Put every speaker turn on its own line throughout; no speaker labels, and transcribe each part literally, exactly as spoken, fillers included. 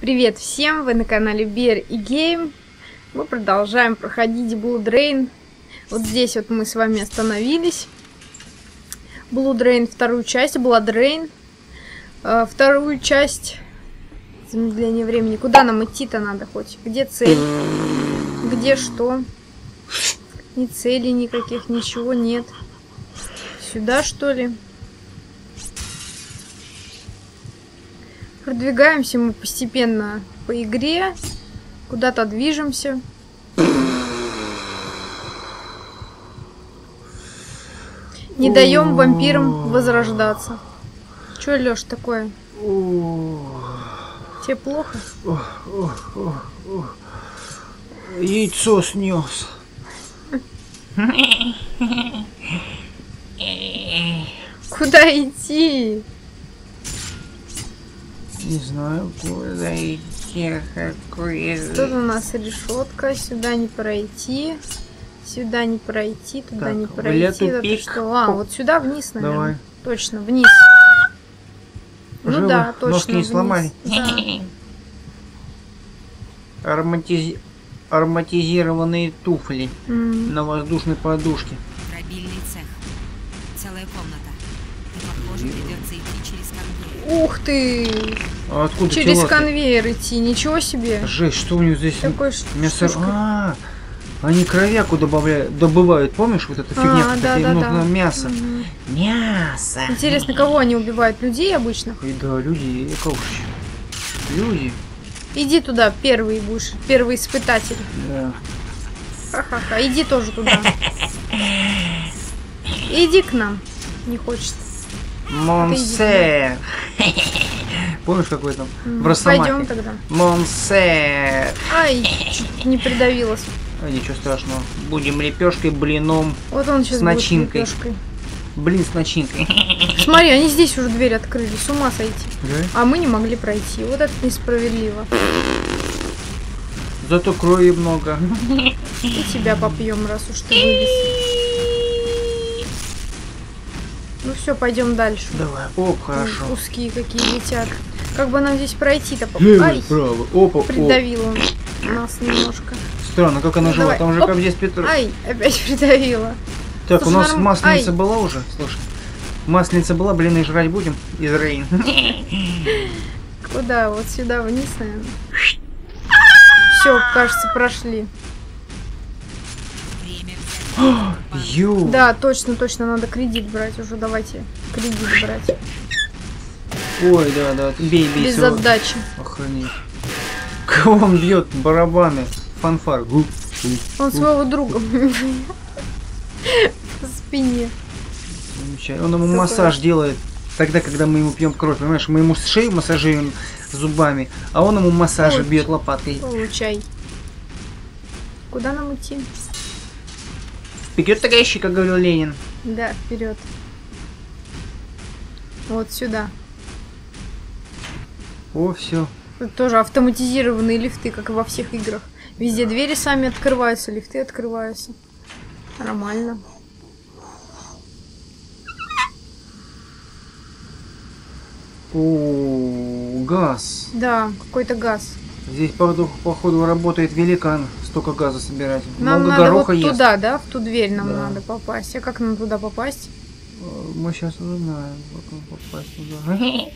Привет всем, вы на канале Bear и Game. Мы продолжаем проходить Blood Rain. Вот здесь вот мы с вами остановились. Blood Rain, вторую часть, Blood Rain. Э, вторую часть замедление времени. Куда нам идти-то надо хоть? Где цель? Где что? Ни цели никаких, ничего нет. Сюда, что ли? Продвигаемся мы постепенно по игре. Куда-то движемся. Не даем вампирам возрождаться. Чё, Лёш, такое? Тебе плохо?
Яйцо снес.
Куда идти?
Не знаю, куда идти, какой...
Тут у нас решетка, сюда не пройти, сюда не пройти, туда
так,
не пройти. Это что? А, вот сюда вниз, наверное.
Давай.
Точно, вниз.
Живо.
Ну да, точно.
Ножки не
вниз.
сломали.
Да.
Ароматизи... Ароматизированные туфли
Mm.
на воздушной подушке.
Мобильный цех. Целая комната. И, похоже, придется идти через конвейер.
Ух ты!
А откуда
Через
тела-то?
конвейер идти, ничего себе.
Жесть, что у них здесь?
Такой
Мясо.
штучка.
А, они кровяку добавляют, добывают, помнишь, вот эта фигня,
А,
как
да,
им
да,
нужно
да.
мясо.
Мгм.
Мясо.
Интересно, кого они убивают? Людей обычных?
И да, люди, и кого ж? Люди.
Иди туда, первый будешь, первый испытатель.
Да.
Ха-ха-ха, иди тоже туда. Иди к нам. Не хочет.
Монсер. Помнишь, какой там?
М,
В Росомахе.
Пойдем тогда.
Монсер.
Ай, чуть не придавилась.
А, ничего страшного. Будем лепешкой, блином.
Вот он сейчас
С начинкой.
будет лепешкой.
Блин с начинкой.
Смотри, они здесь уже дверь открыли, с ума сойти.
Да?
А мы не могли пройти. Вот это несправедливо.
Зато крови много.
И тебя попьем, раз уж ты вылез. Ну все, пойдем дальше.
Давай. Оп, хорошо.
Узкие какие летят. Как бы нам здесь пройти-то?
Лево,
Ай,
право. Опа, оп.
придавил он нас немножко.
Странно, как она
Ну,
жила?
давай.
Там же
Оп.
как здесь Петр.
Ай, опять придавила.
Так,
Слушай,
у нас
норм-
масленица
Ай.
была уже? Слушай. Масленица была, блины жрать будем из Рейн.
Куда? Вот сюда вниз, наверное. Все, кажется, прошли.
Время взять.
Ю.
Да, точно, точно, надо кредит брать уже. Давайте кредит брать.
Ой, да, да. Бей, бей.
Без
всё.
отдачи.
Охренеть. Кого он бьет? Барабаны. Фанфар. Гу, гу,
Он
гу.
своего друга по спине.
Замечательно. Он ему
Какой?
массаж делает тогда, когда мы ему пьем кровь. Понимаешь, мы ему шею массажируем зубами, а он ему массажи
Ой.
бьет лопаткой.
Получай. Куда нам идти?
Вперед, товарищи, как говорил Ленин.
Да, вперед. Вот сюда.
О, все.
Тут тоже автоматизированные лифты, как и во всех играх. Везде двери сами открываются, лифты открываются. Нормально.
О, газ.
Да, какой-то газ.
Здесь, походу, походу, работает великан. Столько газа собирать.
Нам
Много
надо вот
гороха ест.
туда, да? В ту дверь нам
Да.
надо попасть. А как нам туда попасть?
Э, Мы сейчас узнаем, как нам попасть туда.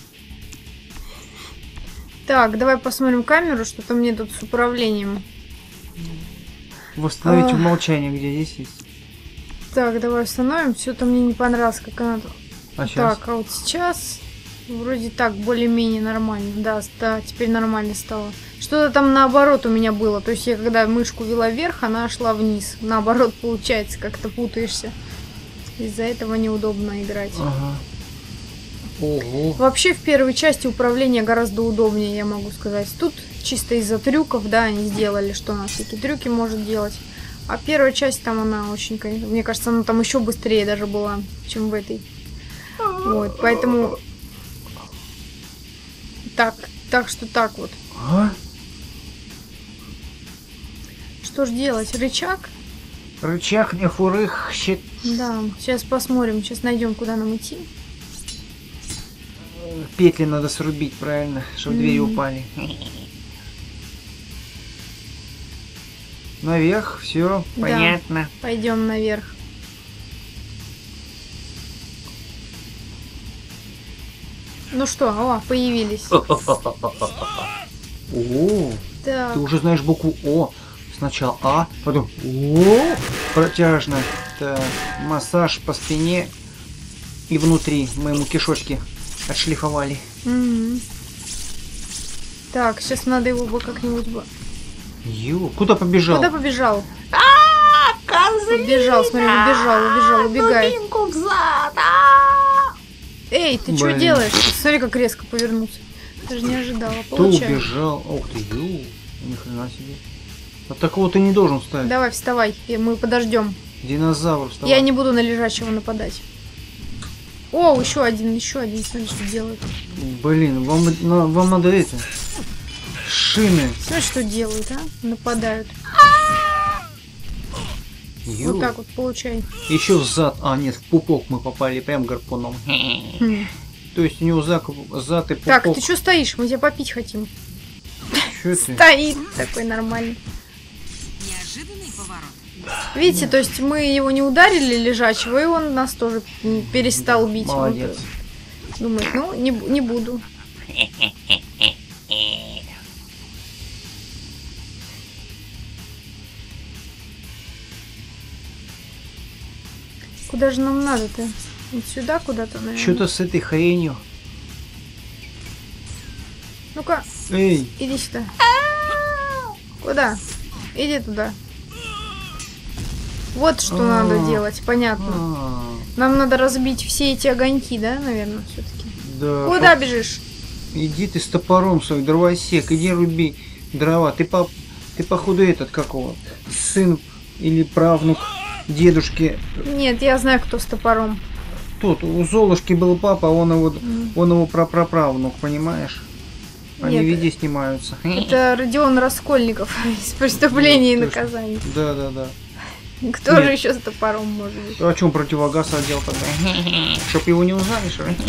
Так, давай посмотрим камеру, что-то мне тут с управлением.
Восстановить
А.
умолчание, где здесь есть.
Так, давай установим. Что-то мне не понравилось, как она тут.
А сейчас?
Так, а вот сейчас вроде так, более-менее нормально. Да, да, теперь нормально стало. Что-то там наоборот у меня было. То есть я когда мышку вела вверх, она шла вниз. Наоборот, получается, как-то путаешься. Из-за этого неудобно играть.
Ага. Ого.
Вообще в первой части управление гораздо удобнее, я могу сказать. Тут чисто из-за трюков, да, они сделали, что она всякие трюки может делать. А первая часть там она очень, конечно, мне кажется, она там еще быстрее даже была, чем в этой. Вот, поэтому... Так, так что так вот.
А?
Что ж делать? Рычаг?
Рычаг не фурых, щит.
Да, сейчас посмотрим, сейчас найдем, куда нам идти.
Петли надо срубить, правильно, чтобы
Мгм.
двери упали. Наверх, все,
Да.
понятно.
Пойдем наверх. Ну что, о, появились.
О,
Так,
ты уже знаешь букву О. Сначала А, потом О. Протяжно. Так, массаж по спине и внутри. Мы ему кишочки отшлифовали.
мгм. Так, сейчас надо его бы как-нибудь бы...
Ё, куда побежал?
Куда побежал? Убежал, смотри, убежал, убежал, убегай. Эй, ты что
Блин.
делаешь? Смотри, как резко повернулся. Даже не ожидала.
Кто
Получай.
убежал? Ух ты, ё, ни хрена себе. От такого ты не должен встать.
Давай, вставай, и мы подождем.
Динозавр, вставай.
Я не буду на лежачего нападать. О, еще один, еще один, смотри, что делает.
Блин, вам, на- вам надо это. Шины.
Смотри, что делают, а? Нападают.
Ё.
Вот так вот, получай.
Еще в зад. А, нет, в пупок мы попали прям гарпуном.
Хм.
То есть у него зад, зад и пупок.
Так, ты что стоишь? Мы тебя попить хотим.
Чё ты?
Стоит такой нормальный.
Неожиданный поворот.
Видите, то есть мы его не ударили лежачего, и он нас тоже м, перестал бить. Он
Молодец.
думает, ну, не, бу- не буду. Куда же нам надо-то? Вот сюда куда-то, наверное.
Что-то с этой хренью.
Ну-ка,
Эй,
иди сюда. Куда? Иди туда. Вот что
А.
надо делать, понятно.
а,
Нам надо разбить все эти огоньки, да, наверное, все-таки.
да.
Куда бежишь?
Иди ты с топором свой, дровосек, иди руби дрова. Ты по, ты походу этот какого? Сын или правнук дедушки.
Нет, я знаю, кто с топором.
Тут у Золушки был папа, он его,
М.
он его прапраправнук, понимаешь? Они
Нет,
везде снимаются.
это Родион Раскольников из «Преступления и
Ой, ты
наказаний».
Да, да, да.
Кто
Нет.
же еще с топором может быть?
А чем противогаз одел тогда? Чтоб его не узнали, что ли?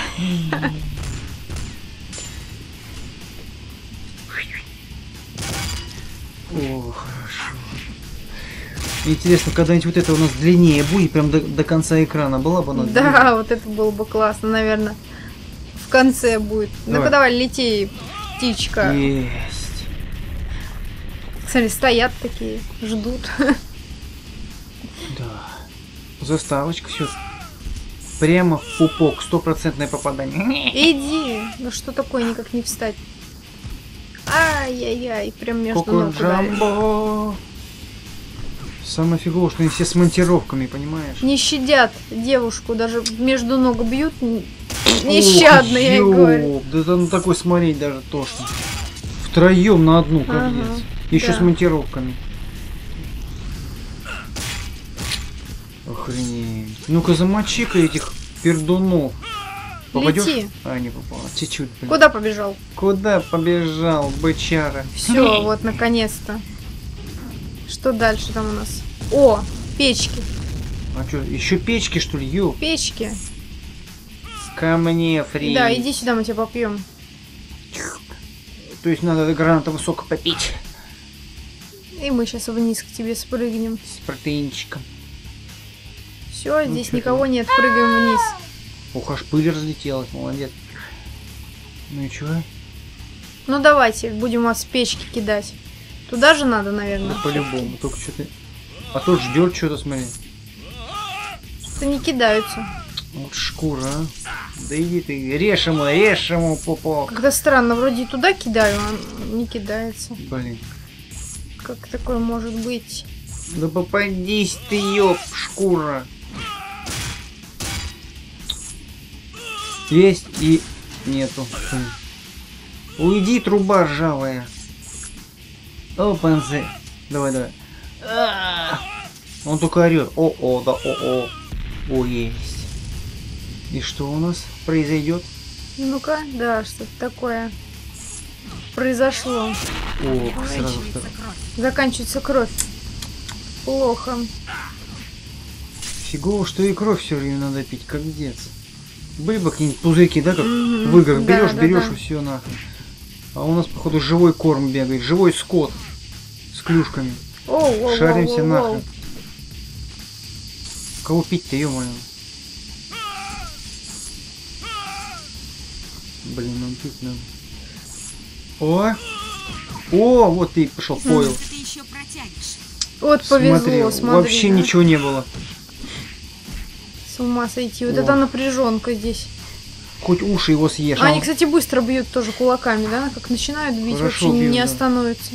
О, хорошо. Интересно, когда-нибудь вот это у нас длиннее будет, прям до, до конца экрана была бы она длиннее?
Да, вот это было бы классно, наверное. В конце будет. Ну-ка
Давай.
давай, лети, птичка.
Есть.
Смотри, стоят такие, ждут.
Да. Заставочка, все. Прямо в пупок, стопроцентное попадание.
Иди. Ну что такое, никак не встать. Ай-яй-яй, прям между
Коко
ног ударили.
Джамбо. Самое фиговое, что они все с монтировками, понимаешь?
Не щадят девушку, даже между ног бьют. н- Нещадно, я и
Ох,
говорю.
ёп, да там такой смотреть даже тошно. Втроем на одну,
Ага,
капец. Еще
да.
с монтировками. Охренеть. Ну-ка замочи-ка этих пердунов. Попадешь?
Лети.
А, не попал. Чуть-чуть, блин.
Куда побежал?
Куда побежал, бычара?
Все, вот наконец-то. Что дальше там у нас? О, печки.
А что, еще печки, что ли? Ё,
Печки.
ко мне, фри.
Да, иди сюда, мы тебя попьем.
То есть надо гранатового сока попить.
И мы сейчас вниз к тебе спрыгнем.
С протеинчиком.
Все,
Ну,
здесь
чё
никого нет, прыгаем вниз.
Ох, аж пыль разлетелась, молодец. Ну и чё?
Ну давайте, будем вас с печки кидать. Туда же надо, наверное.
Ну, по-любому, только что-то... А тот ждет что-то, смотри.
Что-то не кидаются.
Вот шкура, а. Да иди ты, режь ему, режь ему, пупок.
Как-то странно, вроде и туда кидаю, а не кидается.
Блин.
Как такое может быть?
Да попадись ты, ёб, шкура. Есть и нету. Хм. Уйди, труба ржавая. О, панзе. Давай, давай. А! Он только орет. О-о, да, о-о. О, есть. И что у нас произойдет?
Ну-ка, да, что-то такое произошло.
О, сразу
Заканчивается
так.
кровь.
Заканчивается кровь. Плохо.
Фигово, что и кровь все время надо пить, как дец. Были бы какие-нибудь пузырьки, да, как
Мгм.
в играх.
Да,
Берешь,
да,
берешь
да.
и все нахрен. А у нас, походу, живой корм бегает. Живой скот. С клюшками.
Оу, оу, оу,
Шаримся
оу,
нахрен.
оу.
Кого пить-то, ё-моё? Блин, нам пить надо. О! О, вот ты пошел, понял.
Что ты еще протянешь?
Вот повезло,
Смотри,
смотри.
вообще
да.
ничего не было.
С ума сойти. Вот
О.
это напряженка здесь.
Хоть уши его съешь.
Они,
а он-
кстати, быстро бьют тоже кулаками, да? Как начинают бить,
Хорошо
вообще
бьют,
не
да.
остановятся.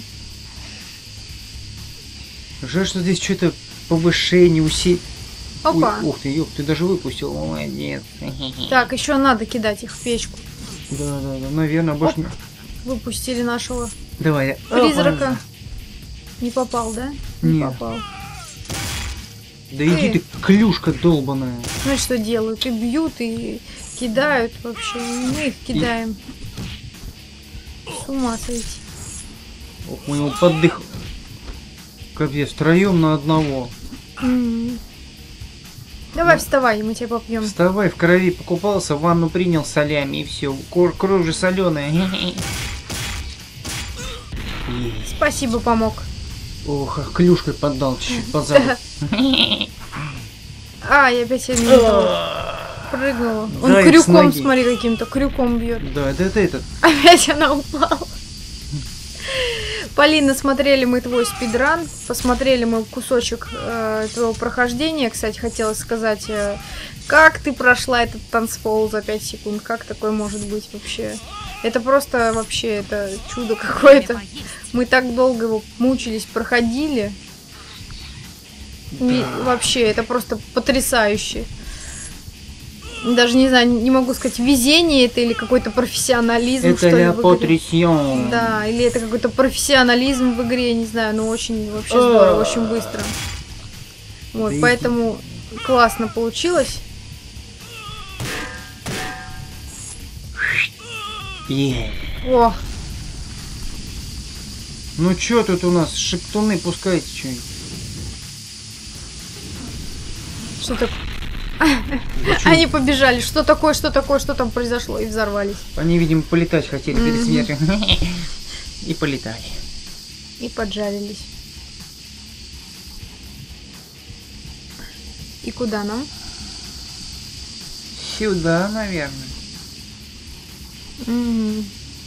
Жаль, что здесь что-то повышение, усилие.
Опа.
Ух ты, ёп, ты даже выпустил, молодец.
Так, еще надо кидать их в печку.
Да, да, да, наверное, больше... не-
Выпустили нашего
Давай, я...
призрака. Не попал, да? Не
Нет.
попал.
Да иди
Эй.
ты, клюшка долбаная.
Ну что делают? И бьют, и кидают вообще. И мы их кидаем. С ума сойти.
Ох, у него поддых. Капец, втроем на одного.
М. Давай
Ну.
вставай, мы тебя попьем.
Вставай, в крови покупался, ванну принял солями и все. Кровь же соленая.
Спасибо, помог.
Ох, ах, клюшкой поддал чуть-чуть позаду.
А, я опять не прыгнула. Он
Дай с
крюком,
ноги.
смотри, каким-то крюком бьет.
Да, да это этот.
Опять она упала. Полина, смотрели мы твой спидран, посмотрели мы кусочек э, твоего прохождения. Кстати, хотела сказать, э, как ты прошла этот танцпол за пять секунд? Как такое может быть вообще? Это просто вообще это чудо какое-то.
Тебе поесть.
Мы так долго его мучились, проходили. Не- вообще, это просто потрясающе. Даже не знаю, не могу сказать, везение это или какой-то профессионализм,
Это
что ли,
ля
в игре.
потрясен.
Да, или это какой-то профессионализм в игре, не знаю, но очень вообще здорово, очень быстро. Вот,
Да и-
поэтому классно получилось.
Е.
О,
Ну чё тут у нас? Шептуны, пускайте что-нибудь.
что такое? Они побежали. Что такое, что такое, что там произошло? И взорвались.
Они, видимо, полетать хотели перед
Мгм.
смертью. И полетали.
И поджарились. И куда нам?
Сюда, наверное.
Мгм.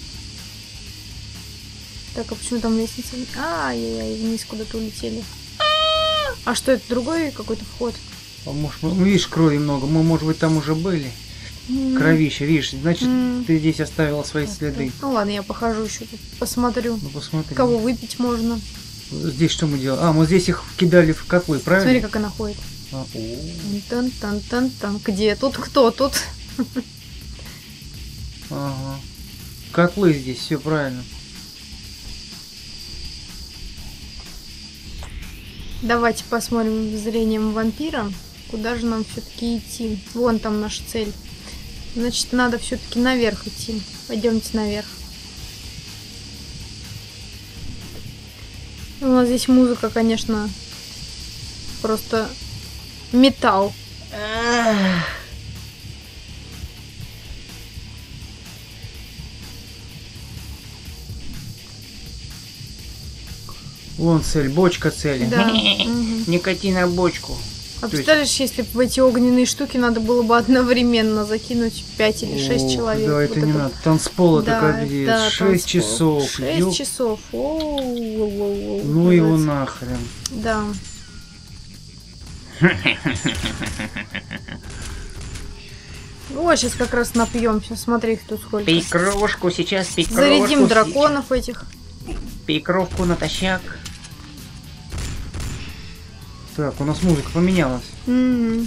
Так, а почему там лестница? А, ай-яй-яй, вниз куда-то улетели. А что это, другой какой-то вход?
А может, ну, видишь, крови много. Мы, может быть, там уже были.
М.
Кровище, видишь, значит,
М.
ты здесь оставила свои следы.
Ну ладно, я похожу еще тут, посмотрю.
Ну посмотри.
Кого выпить можно.
Здесь что мы делаем? А, мы здесь их кидали в котлы, правильно?
Смотри, как она ходит.
А, о,
Тан-тан-тан-тан. Где тут? Кто тут?
ага. Котлы здесь, все правильно.
Давайте посмотрим зрением вампира. Куда же нам все-таки идти? Вон там наша цель. Значит, надо все-таки наверх идти. Пойдемте наверх. У нас здесь музыка, конечно, просто металл.
Вон цель, бочка цели.
Да. Мгм.
Не кати на бочку.
А
То есть-
представляешь, если бы в эти огненные штуки надо было бы одновременно закинуть пять или шесть
Ох,
человек.
Да,
Вот
это не надо. Танцпол это
Да,
капец.
да,
Шесть
танцпол.
часов.
Шесть
Ёп.
часов. Оу-оу-оу-оу.
Ну его
Называется.
нахрен.
Да. Вот сейчас как раз напьемся. Смотри, их тут сколько.
Пей крошку, сейчас пей крошку.
Зарядим
сейчас.
драконов этих.
Пей кровку натощак. Так, у нас музыка поменялась.
М.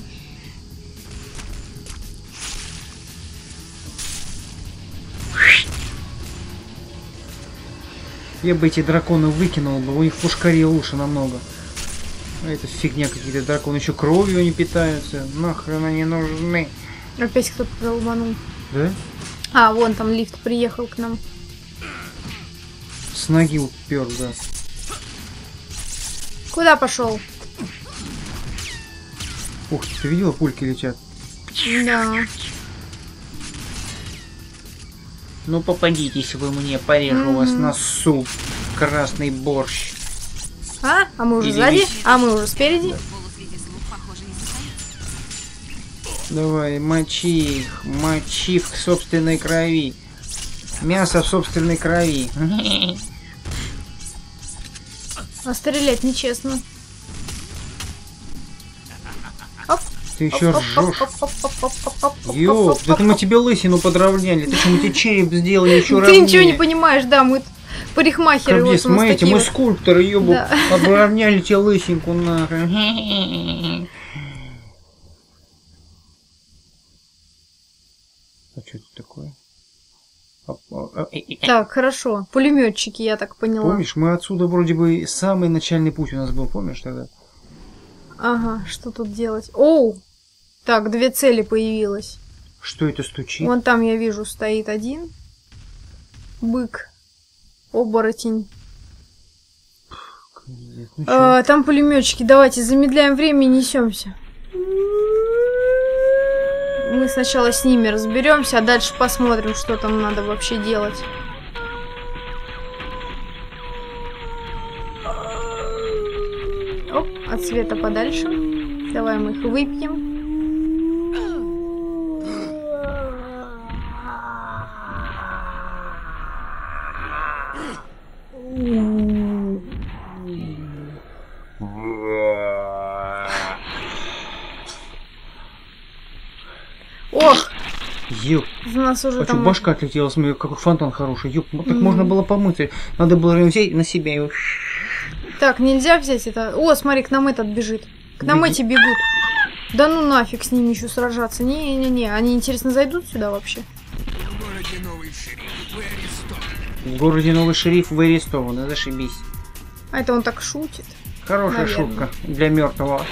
Я бы эти драконы выкинул бы, у них пушкари лучше намного. А это фигня какие-то драконы, еще кровью не питаются. Нахрен они нужны.
Опять кто-то долбанул.
Да?
А, вон там лифт приехал к нам.
С ноги упер, да.
Куда пошел?
Ух ты, ты видела, пульки летят?
Да.
Ну попадитесь вы мне, порежу
М-м.
вас на суп. Красный борщ.
А? А мы уже
Или
сзади?
ведь-
А мы уже спереди?
Полусреди слух, похоже, не состоится.
Давай, мочи их. Мочи в собственной крови. Мясо в собственной крови.
А стрелять нечестно. Оп.
Ты еще
оп,
ржешь.
оп, оп, оп, оп, оп, оп, оп, оп,
Ёп,
оп,
да
оп,
это мы
оп.
тебе лысину подровняли. Ты что, мы тебе череп сделали еще
Ты
ровнее.
ничего не понимаешь, да, мы парикмахеры.
Как
Вот
здесь,
у нас
смотрите,
такие
мы
вот.
скульпторы, ёбу.
Да.
Подровняли тебе лысинку нахрен. А что это такое? А- а- а- э- э-
Так, хорошо. Пулеметчики, я так поняла.
Помнишь, мы отсюда вроде бы самый начальный путь у нас был, помнишь тогда?
Ага, что тут делать? Оу! Так, две цели появилось.
Что это стучит?
Вон там я вижу стоит один. Бык. Оборотень.
Пиздец, ну чё?
А, там пулеметчики. Давайте замедляем время и несемся. Мы сначала с ними разберемся, а дальше посмотрим, что там надо вообще делать. Оп, от света подальше. Давай мы их выпьем. Ох,
Ёп,
у нас уже
а чё,
там...
башка отлетела, смотри, какой фонтан хороший. Ёп, вот так
Мгм.
можно было помыться. Надо было взять на себя его.
Так, нельзя взять это. О, смотри, к нам этот бежит. К нам
Беги.
эти бегут. Да ну нафиг с ними еще сражаться. Не-не-не. Они, интересно, зайдут сюда вообще?
В городе новый шериф. Вы арестованы.
В городе новый шериф, вы арестованы, зашибись.
А это он так шутит.
Хорошая
Наверное.
шутка для мертвого.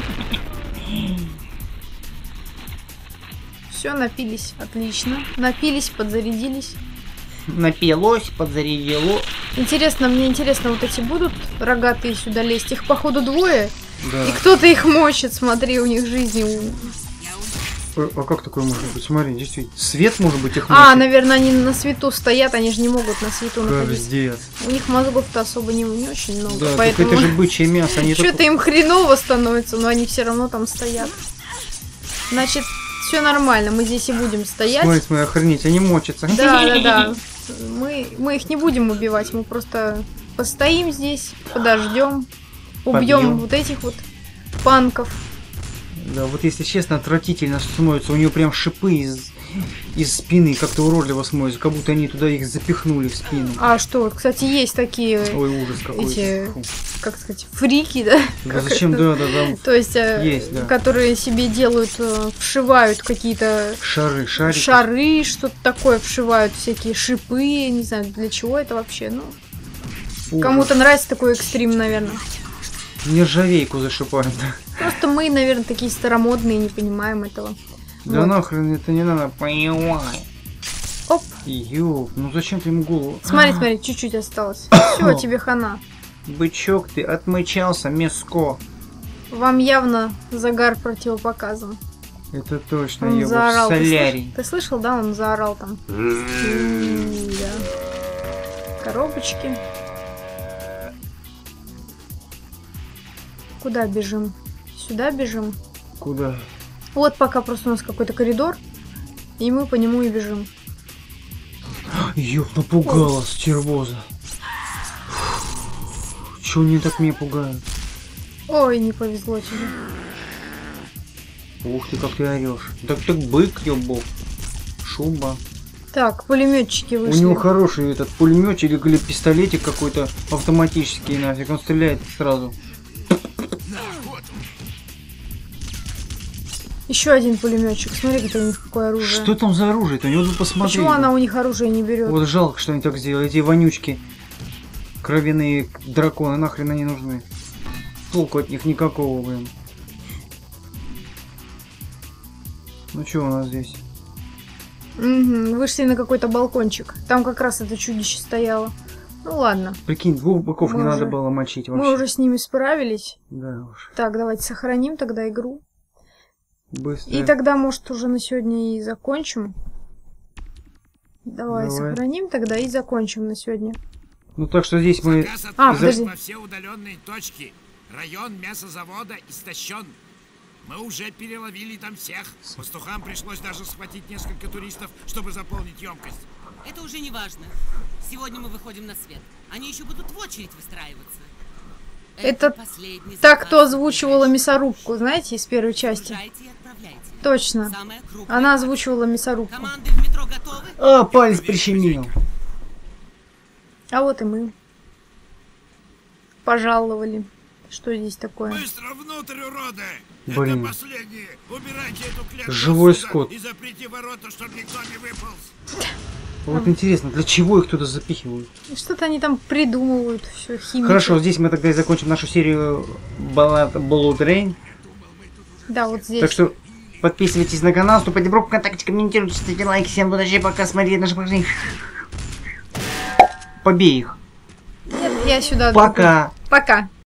Все, напились. Отлично. Напились, подзарядились.
Напилось, подзарядило.
Интересно, мне интересно, вот эти будут рогатые сюда лезть? Их, походу, двое.
Да.
И кто-то их мочит, смотри, у них жизни... у-
А, а как такое может быть? Смотри, действительно. Свет может быть их
А,
мочит?
наверное, они на свету стоят, они же не могут на свету находиться.
Пиздец.
У них мозгов-то особо не, не очень много,
Да,
поэтому...
так это же бычье мясо. Они
Что-то
только-
им хреново становится, но они все равно там стоят. Значит, все нормально, мы здесь и будем стоять.
Смотри, смотри, охренеть, они мочатся.
Да, да, да. Мы, мы их не будем убивать, мы просто постоим здесь, подождем, убьем
Побьем.
вот этих вот панков.
Да, вот если честно, отвратительно смотрится. У нее прям шипы из, из спины как-то уродливо смотрятся, как будто они туда их запихнули в спину.
А что, кстати, есть такие,
Ой, ужас какой.
эти-
Фу.
как сказать, фрики, да?
Да
Как
зачем,
это?
да, да, да.
То есть, э,
Есть, да.
которые себе делают, э, вшивают какие-то
Шары, шарики.
шары, что-то такое вшивают, всякие шипы, не знаю, для чего это вообще, ну...
Ужас.
Кому-то нравится такой экстрим, наверное.
Нержавейку зашипают.
Просто мы, наверное, такие старомодные, не понимаем этого.
Да
Вот.
нахрен это не надо, понимай.
Оп,
Ёп, ну зачем ты ему голову?
смотри, смотри, чуть-чуть осталось. Все, тебе хана.
Бычок ты, отмычался, мяско.
Вам явно загар противопоказан.
Это точно,
Он
ёбу,
заорал. Ты,
солярий.
слыш- ты слышал, да? Он заорал там. М, да. Коробочки. Куда бежим? Сюда бежим?
Куда?
Вот пока просто у нас какой-то коридор, и мы по нему и бежим.
Ёб, напугала стервоза. Чё они так меня пугают?
Ой, не повезло тебе.
Ух ты, как ты орешь. Так так бык, ёбов. Шуба.
Так, пулеметчики
У
вышли.
него хороший этот пулеметчик или пистолетик какой-то автоматический нафиг. Он стреляет сразу.
Еще один пулеметчик. Смотри, какое у них какое оружие.
Что там за оружие-то? У него тут посмотри.
Почему она у них оружие не берет?
Вот жалко, что они так сделали. Эти вонючки. Кровяные драконы нахрен они нужны. Толку от них никакого, блин. Ну что у нас здесь?
Угу, вышли на какой-то балкончик. Там как раз это чудище стояло. Ну ладно,
Прикинь, двух быков
Мы
не
уже-
надо было мочить вообще.
мы уже с ними справились.
Да уж.
Так, давайте сохраним тогда игру.
Быстро.
И тогда, может, уже на сегодня и закончим. Давай,
Давай.
сохраним тогда и закончим на сегодня.
Ну так что здесь мы...
Заказ
А,
отправлен
подожди.
во все удаленные точки. Район мясозавода истощен. Мы уже переловили там всех. Пастухам пришлось даже схватить несколько туристов, чтобы заполнить емкость.
Это уже не важно. Сегодня мы выходим на свет. Они еще будут в очередь выстраиваться.
Это
последний
Так,
заказ.
кто озвучивала мясорубку, знаете, из первой части?
Загружайте и отправляйте.
Точно.
Самая крупная
Она
партия.
озвучивала мясорубку.
Команды в метро готовы?
А, палец прищемил.
А вот и мы. Пожаловали. Что здесь такое?
Быстро внутрь, уроды!
Блин.
Это последние. Убирайте эту клетку
Живой
отсюда
скот.
и заприте ворота, чтобы никто не выполз.
Вот интересно, для чего их туда запихивают?
Что-то они там придумывают, все химия.
Хорошо, здесь мы тогда и закончим нашу серию Баллад Blue Drain.
Да, вот здесь.
Так что подписывайтесь на канал, вступайте в группу ВКонтакте, комментируйте, ставьте лайки. Всем удачи, пока, смотрите наши прохождения. Побей их.
Нет, я сюда.
Пока.
Пока.